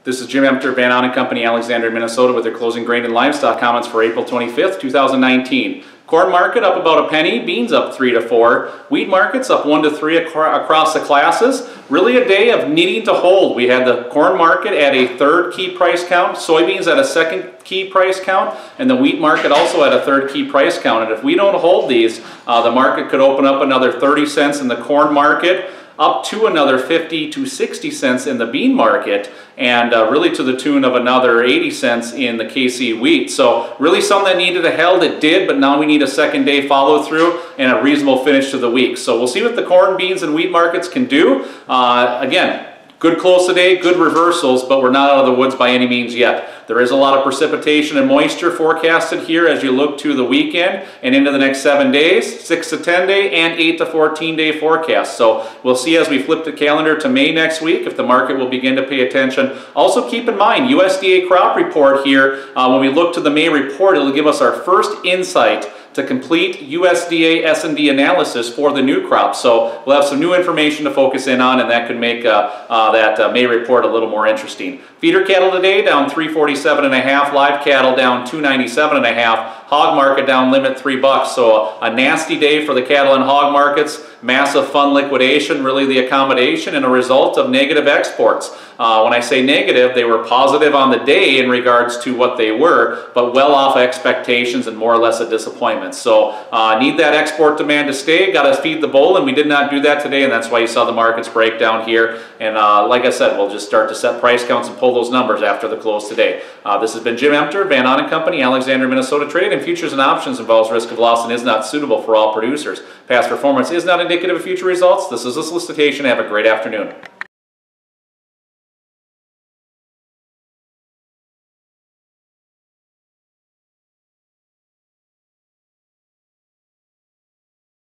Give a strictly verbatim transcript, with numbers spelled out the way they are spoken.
This is Jim Emter, Van Ahn and Company, Alexandria, Minnesota, with their closing grain and livestock comments for April twenty-fifth, two thousand nineteen. Corn market up about a penny, beans up three to four. Wheat markets up one to three across the classes. Really a day of needing to hold. We had the corn market at a third key price count, soybeans at a second key price count, and the wheat market also at a third key price count. And if we don't hold these, uh, the market could open up another thirty cents in the corn market, up to another fifty to sixty cents in the bean market, and uh, really to the tune of another eighty cents in the K C wheat. So really something that needed a held, it did, but now we need a second day follow through and a reasonable finish to the week. So we'll see what the corn, beans, and wheat markets can do. Uh, again, good close today, good reversals, but we're not out of the woods by any means yet. There is a lot of precipitation and moisture forecasted here as you look to the weekend and into the next seven days, six to ten day and eight to fourteen day forecast. So we'll see as we flip the calendar to May next week if the market will begin to pay attention. Also keep in mind, U S D A crop report here, uh, when we look to the May report, it'll give us our first insight to complete U S D A S and D analysis for the new crop. So we'll have some new information to focus in on, and that could make uh, uh, that uh, May report a little more interesting. Feeder cattle today down three forty-seven and a half, live cattle down two ninety-seven and a half, hog market down limit three bucks. So a nasty day for the cattle and hog markets. Massive fund liquidation, really the accommodation and a result of negative exports. Uh, when I say negative, they were positive on the day in regards to what they were, but well off expectations and more or less a disappointment. So uh, need that export demand to stay, got to feed the bull, and we did not do that today, and that's why you saw the markets break down here. And uh, like I said, we'll just start to set price counts and pull those numbers after the close today. Uh, this has been Jim Emter, Van Ahn and Company, Alexandria, Minnesota. Trading in futures and options involves risk of loss and is not suitable for all producers. Past performance is not indicative of future results. This is a solicitation. Have a great afternoon.